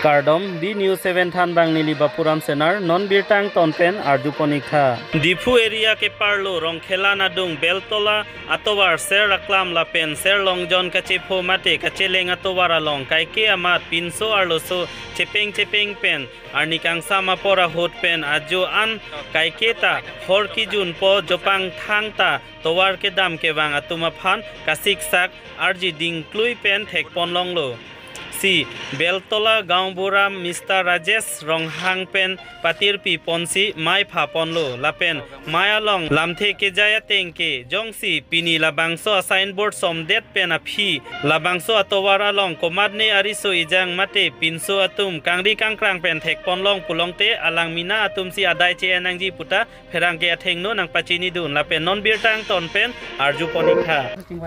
Kardom di New 7 Than Bang Niliba Puram Senar non birtang tonpen arjuponik tha Difu area ke parlo rong khela na dung beltola atowar ser raklam la pen ser longjon kache pho mate kache leng atowara long kaike amat pinso arloso chepeng pen arnikang sama pora hot pen ajo an kaike ta hor ki jun po jopang thang ta towar ke dam ke wang atuma phan kasik sak arji ding klui pen thek pon long lo Si Beltola Gaumburam Mr. Rajesh Ronghang pen patir pi ponsi mai pha ponlo lapen maya long lamthe ke jaya tengke jongsi pini labangso signboard somdet pen a phi labangso atowara long komadne ariso ijang mate pinso atum kangri kangkrang pen thek ponlong pulongte alang mina atum si adai che anangji puta pherang ke athengno nang pachini dun lapen non birtang ton pen arju ponikha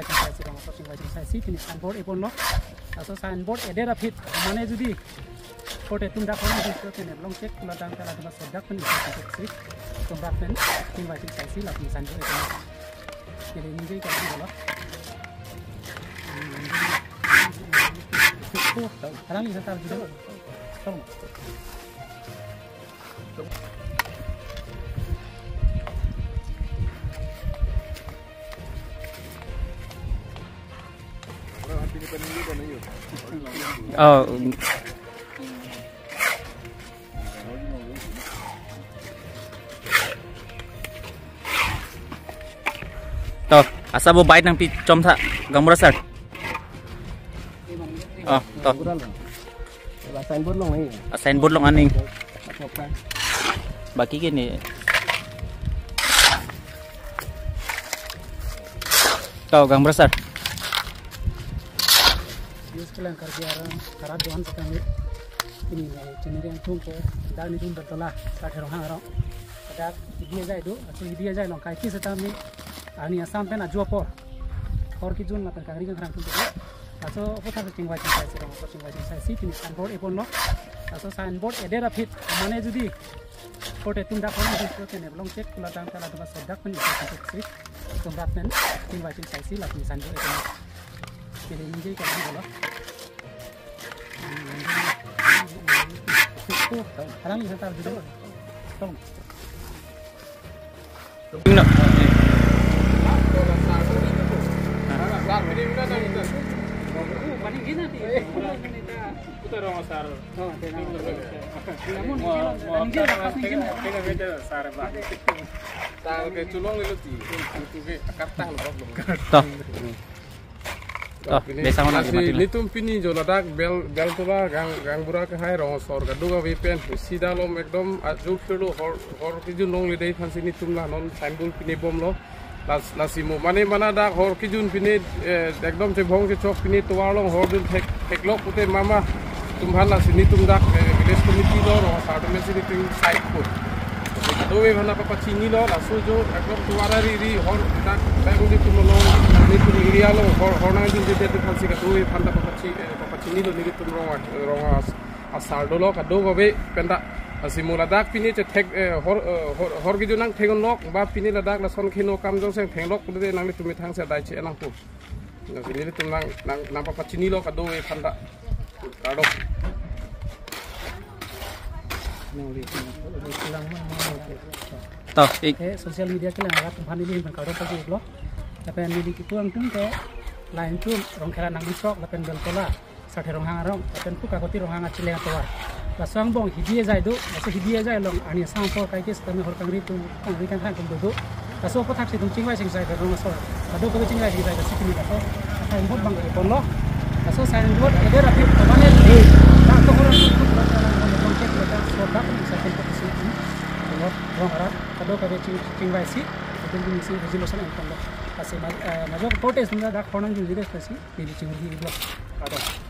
Aso signboard edera fit mane judi kote tumda kono disko tene long check kula dang kala dama sodak penisi tumda pen inviting saisi la pen signboard edera jadi ninjai ka bola sekarang ini setar juga tolong Oh. Toh, asa bo bait nang pi chom tha gamura sir. Oh, toh. Signboard long ni. Signboard long aning. Baki gini. Toh gamura sir. Sekarang kerja orang karab doan sekarang ini cenderung tunggu dan ini tunggu terlah sahaja orang orang ada dia jai do atau dia jai long kai kis setam ni ani asam pen ajuh por kijun lapan kagri kan orang tunggu atau apa tak tinggal saya serang atau tinggal saya si ini signboard ipon lo atau signboard edera fit mana judi kote tunda kono disko tene long check kula dang kala dama sodak pen bisa sih tumda pen tinggal saya si lapan signboard ipon lo jadi ninjai kan bola sekarang bisa taruh juga, tolong. Oh, besa mana nitum pini joladak bel tola gang burak hai rong sor gaduga wepen sida lo ekdom aju philo hor kijun long lidai phansi nitum la non signboard pini bom lo lasimo mane mana dak hor kijun pini ekdom te bhong ke chok pini towa long hor dun thek lok pute mama tumhan la sini tum dak village committee lo ro sardo me sini ting site put dowe bhana pa chini lo laso jo ekdom tuara ri hor dak dai tum lo nitum area lo hor na jin jete te phansi ka dowe phanda pa chini lo nigi tum rong asardo lo ka do gobe penda asimula dak pini che thek hor gi junang thegon lok ba pini la dak la son khino kam jong seng theng lok pude nang tumi thang se dai che nang pu na pini tum nang pa chini lo ka dowe phanda kado toh sosial media ke lang tum phani lim kado pa ji lo tapi ini di tuang tum ke lain tu rong khela nang sok lapen bel tola sathe rong hang rong lapen pu ka koti rong hang achile atwa lasang bong hidie jai do ase hidie jai long ani sang por kai ke stami hor kangri tu kangri kan thang kum do kaso ko thak si tum chingwai sing sai ka rong so kado ko chingwai si sai ka sikini ka to sai bot bang ke pon lo kaso sai bot ede rapi tamane e ta ko hor rong ke ta so ta sai ke ko si rong ara kado ka chingwai si itu si resolution en pon lo ase majok protest nda da khonang ju dire kasi di chingri di lo